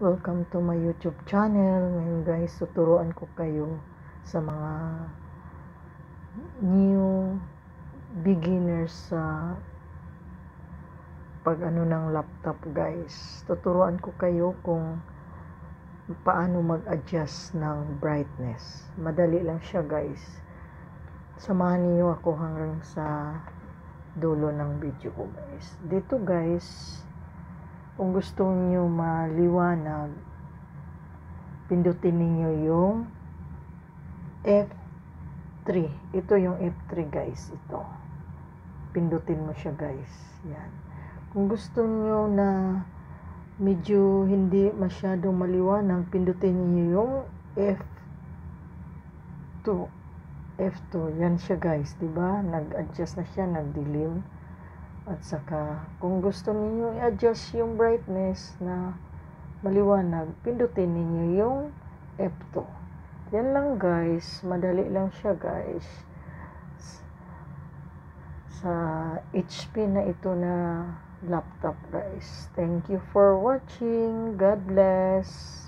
Welcome to my YouTube channel. Ngayon guys, tuturuan ko kayo sa mga new beginners sa pag-ano ng laptop guys. Tuturuan ko kayo kung paano mag-adjust ng brightness. Madali lang siya guys. Samahan niyo ako hanggang sa dulo ng video ko guys. Dito guys, kung gusto niyo maliwanag, pindutin niyo yung F3. Ito yung F3 guys. Ito. Pindutin mo siya guys. Yan. Kung gusto niyo na medyo hindi masyadong maliwanag, pindutin niyo yung F2. F2. Yan siya guys. Diba? Nag-adjust na siya. Nag-dilim. At saka, kung gusto niyo i-adjust yung brightness na maliwanag, pindutin niyo yung F2. Yan lang guys, madali lang siya guys. Sa HP na ito na laptop guys. Thank you for watching. God bless.